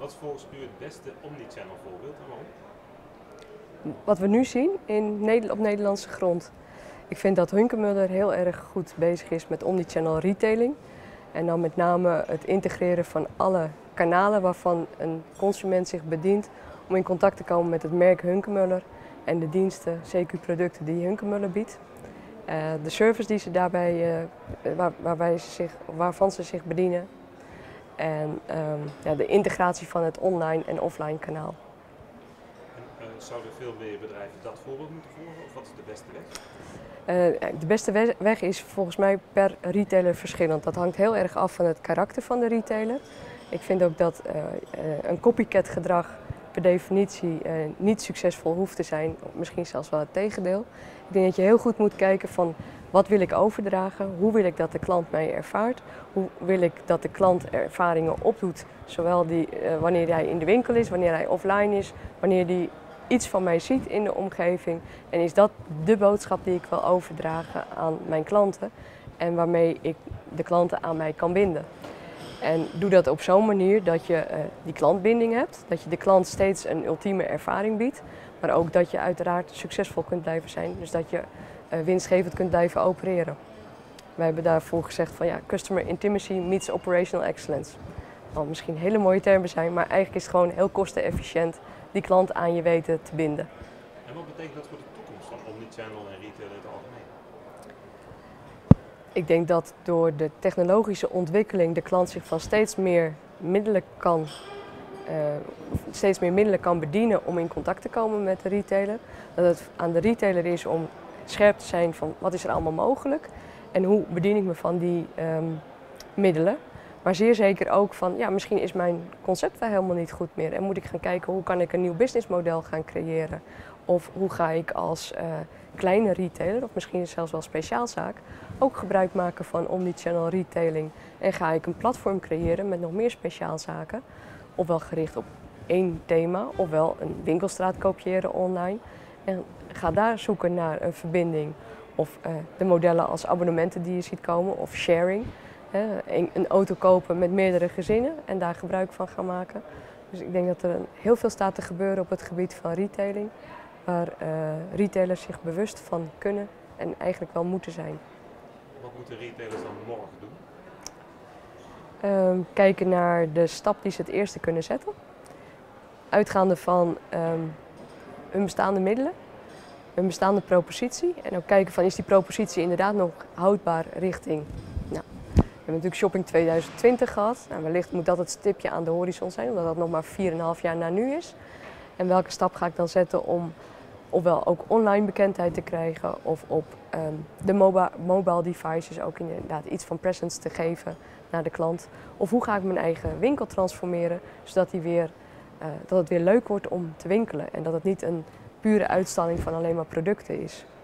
Wat is volgens u het beste omnichannel voorbeeld en waarom? Wat we nu zien op Nederlandse grond. Ik vind dat Hunkemöller heel erg goed bezig is met omnichannel retailing. En dan met name het integreren van alle kanalen waarvan een consument zich bedient om in contact te komen met het merk Hunkemöller en de diensten, CQ-producten die Hunkemöller biedt. De service die ze daarbij, waarvan ze zich bedienen. En ja, de integratie van het online en offline kanaal. Zouden veel meer bedrijven dat voorbeeld moeten volgen of wat is de beste weg? De beste weg is volgens mij per retailer verschillend. Dat hangt heel erg af van het karakter van de retailer. Ik vind ook dat een copycat gedrag per definitie niet succesvol hoeft te zijn, of misschien zelfs wel het tegendeel. Ik denk dat je heel goed moet kijken van wat wil ik overdragen, hoe wil ik dat de klant mij ervaart, hoe wil ik dat de klant ervaringen opdoet, zowel wanneer hij in de winkel is, wanneer hij offline is, wanneer hij iets van mij ziet in de omgeving. En is dat de boodschap die ik wil overdragen aan mijn klanten en waarmee ik de klanten aan mij kan binden. En doe dat op zo'n manier dat je die klantbinding hebt, dat je de klant steeds een ultieme ervaring biedt, maar ook dat je uiteraard succesvol kunt blijven zijn, dus dat je winstgevend kunt blijven opereren. Wij hebben daarvoor gezegd van ja, customer intimacy meets operational excellence. Wat misschien hele mooie termen zijn, maar eigenlijk is het gewoon heel kostenefficiënt die klant aan je weten te binden. En wat betekent dat voor de toekomst van omnichannel en retail in het algemeen? Ik denk dat door de technologische ontwikkeling de klant zich van steeds meer middelen kan bedienen om in contact te komen met de retailer. Dat het aan de retailer is om scherp te zijn van wat is er allemaal mogelijk en hoe bedien ik me van die middelen. Maar zeer zeker ook van ja, misschien is mijn concept wel helemaal niet goed meer en moet ik gaan kijken hoe kan ik een nieuw businessmodel gaan creëren. Of hoe ga ik als kleine retailer, of misschien zelfs wel speciaalzaak, ook gebruik maken van omnichannel retailing. En ga ik een platform creëren met nog meer speciaalzaken, ofwel gericht op één thema, ofwel een winkelstraat kopiëren online. En ga daar zoeken naar een verbinding of de modellen als abonnementen die je ziet komen of sharing. Een auto kopen met meerdere gezinnen en daar gebruik van gaan maken. Dus ik denk dat er heel veel staat te gebeuren op het gebied van retailing, waar retailers zich bewust van kunnen en eigenlijk wel moeten zijn. Wat moeten retailers dan morgen doen? Kijken naar de stap die ze het eerste kunnen zetten. Uitgaande van hun bestaande middelen, hun bestaande propositie. En ook kijken van is die propositie inderdaad nog houdbaar richting. Nou, we hebben natuurlijk Shopping 2020 gehad. Nou, wellicht moet dat het stipje aan de horizon zijn, omdat dat nog maar 4,5 jaar na nu is. En welke stap ga ik dan zetten om ofwel ook online bekendheid te krijgen of op de mobile devices ook inderdaad iets van presence te geven naar de klant. Of hoe ga ik mijn eigen winkel transformeren zodat dat het weer leuk wordt om te winkelen en dat het niet een pure uitstalling van alleen maar producten is.